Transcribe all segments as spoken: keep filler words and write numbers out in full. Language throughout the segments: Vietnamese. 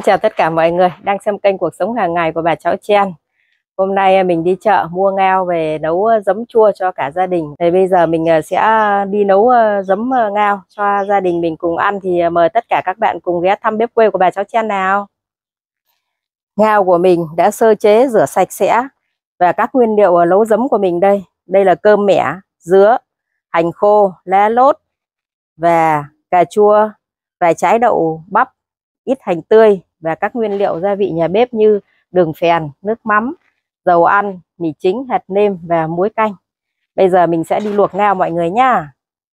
chào tất cả mọi người đang xem kênh Cuộc Sống Hàng Ngày của bà cháu Chen. Hôm nay mình đi chợ mua ngao về nấu giấm chua cho cả gia đình. Thì bây giờ mình sẽ đi nấu giấm ngao cho gia đình mình cùng ăn. Thì mời tất cả các bạn cùng ghé thăm bếp quê của bà cháu Chen nào. Ngao của mình đã sơ chế rửa sạch sẽ. Và các nguyên liệu nấu giấm của mình đây. Đây là cơm mẻ, dứa, hành khô, lá lốt và cà chua, vài trái đậu bắp, ít hành tươi và các nguyên liệu gia vị nhà bếp như đường phèn, nước mắm, dầu ăn, mì chính, hạt nêm và muối canh. Bây giờ mình sẽ đi luộc ngao mọi người nhá.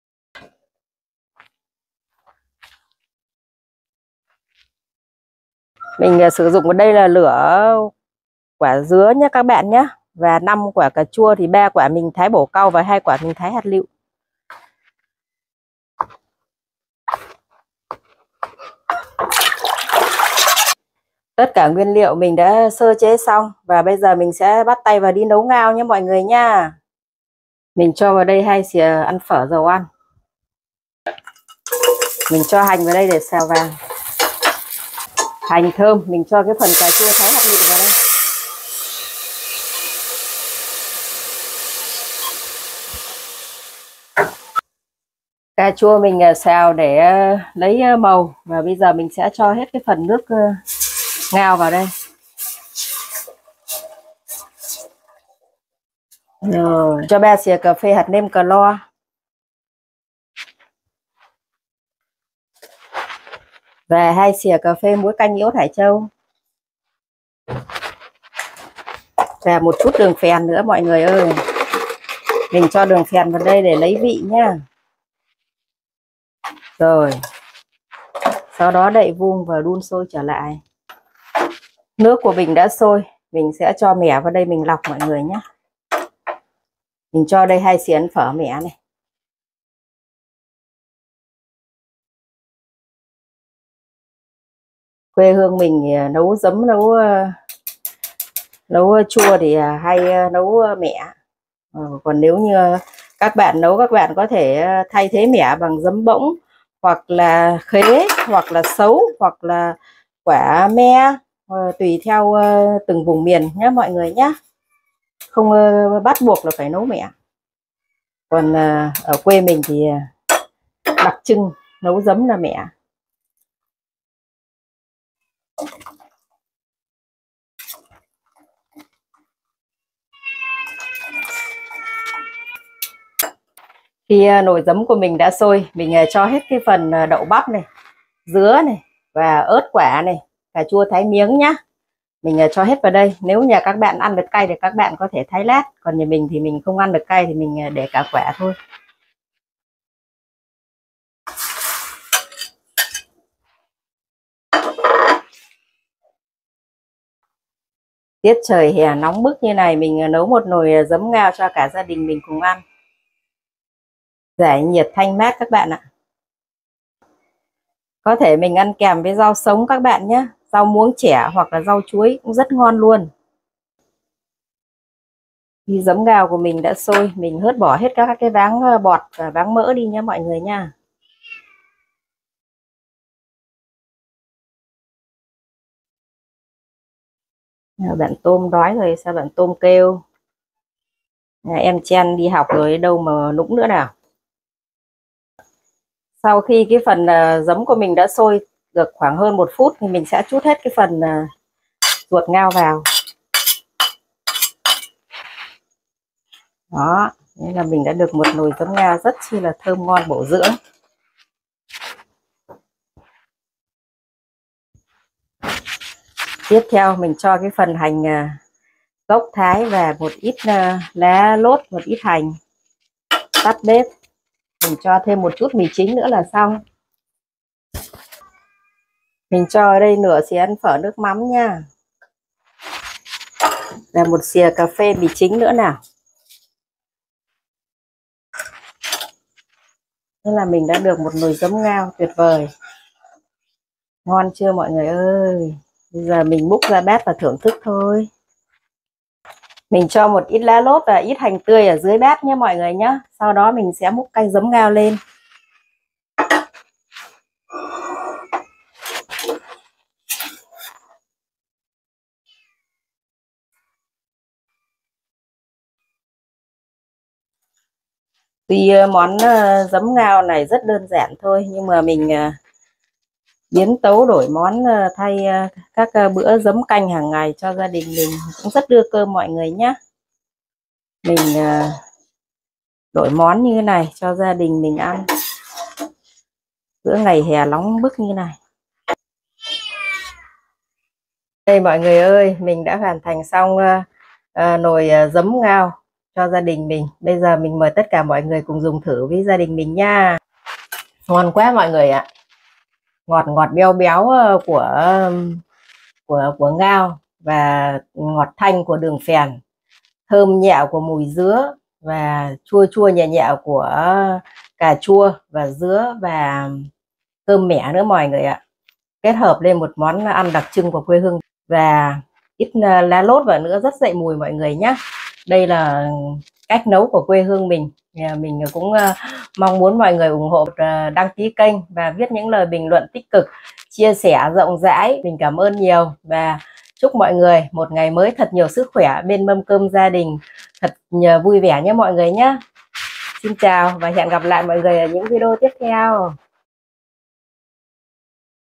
Mình sử dụng ở đây là lửa quả dứa nhé các bạn nhé. Và năm quả cà chua thì ba quả mình thái bổ cau và hai quả mình thái hạt lựu. Tất cả nguyên liệu mình đã sơ chế xong và bây giờ mình sẽ bắt tay vào đi nấu ngao nhé mọi người nha. Mình cho vào đây hai xìa ăn phở dầu ăn. Mình cho hành vào đây để xào vàng. Hành thơm, mình cho cái phần cà chua thái hạt lựu vào đây. Cà chua mình xào để lấy màu và bây giờ mình sẽ cho hết cái phần nước ngao vào đây. Rồi, cho ba xìa cà phê hạt nêm clo. Và hai xìa cà phê muối canh yếu Hải Châu. Và một chút đường phèn nữa mọi người ơi. Mình cho đường phèn vào đây để lấy vị nhá. Rồi. Sau đó đậy vung và đun sôi trở lại. Nước của mình đã sôi, mình sẽ cho mẻ vào đây mình lọc mọi người nhé. Mình cho đây hai xìa phở mẻ này. Quê hương mình nấu giấm nấu nấu chua thì hay nấu mẻ. Ờ, còn nếu như các bạn nấu, các bạn có thể thay thế mẻ bằng giấm bỗng hoặc là khế hoặc là sấu hoặc là quả me, tùy theo từng vùng miền nhé mọi người nhé. Không bắt buộc là phải nấu mẻ. Còn ở quê mình thì đặc trưng nấu giấm là mẻ. Khi nồi giấm của mình đã sôi, mình cho hết cái phần đậu bắp này, dứa này và ớt quả này, cà chua thái miếng nhá. Mình cho hết vào đây. Nếu nhà các bạn ăn được cay thì các bạn có thể thái lát. Còn nhà mình thì mình không ăn được cay thì mình để cả quả thôi. Tiết trời hè nóng bức như này, mình nấu một nồi giấm ngao cho cả gia đình mình cùng ăn. Giải nhiệt thanh mát các bạn ạ. Có thể mình ăn kèm với rau sống các bạn nhé. Rau muống chẻ hoặc là rau chuối cũng rất ngon luôn. Khi giấm ngao của mình đã sôi, mình hớt bỏ hết các cái váng bọt và váng mỡ đi nhé mọi người nha. Bạn tôm đói rồi, sao bạn tôm kêu? Em Chen đi học rồi đâu mà nũng nữa nào. Sau khi cái phần giấm của mình đã sôi được khoảng hơn một phút thì mình sẽ trút hết cái phần ruột ngao vào. Đó, nên là mình đã được một nồi giấm ngao rất chi là thơm ngon bổ dưỡng. Tiếp theo mình cho cái phần hành gốc thái và một ít lá lốt, một ít hành. Tắt bếp. Mình cho thêm một chút mì chính nữa là xong. Mình cho ở đây nửa xìa ăn phở nước mắm nha. Và một xìa cà phê mì chính nữa nào. Thế là mình đã được một nồi giấm ngao tuyệt vời. Ngon chưa mọi người ơi. Bây giờ mình múc ra bát và thưởng thức thôi. Mình cho một ít lá lốt và ít hành tươi ở dưới bát nhé mọi người nhé. Sau đó mình sẽ múc canh giấm ngao lên. Tuy món giấm ngao này rất đơn giản thôi, nhưng mà mình biến tấu đổi món thay các bữa giấm canh hàng ngày cho gia đình mình, cũng rất đưa cơm mọi người nhé. Mình đổi món như thế này cho gia đình mình ăn bữa ngày hè nóng bức như này. Đây mọi người ơi, mình đã hoàn thành xong uh, nồi giấm ngao cho gia đình mình. Bây giờ mình mời tất cả mọi người cùng dùng thử với gia đình mình nha. Ngon quá mọi người ạ. Ngọt ngọt béo béo của của của ngao và ngọt thanh của đường phèn, thơm nhẹ của mùi dứa và chua chua nhẹ nhẹ của cà chua và dứa và cơm mẻ nữa mọi người ạ. Kết hợp lên một món ăn đặc trưng của quê hương và ít lá lốt vào nữa, rất dậy mùi mọi người nhé. Đây là cách nấu của quê hương mình. Mình cũng mong muốn mọi người ủng hộ, đăng ký kênh và viết những lời bình luận tích cực, chia sẻ rộng rãi. Mình cảm ơn nhiều và chúc mọi người một ngày mới thật nhiều sức khỏe bên mâm cơm gia đình, thật vui vẻ nhé mọi người nhé. Xin chào và hẹn gặp lại mọi người ở những video tiếp theo.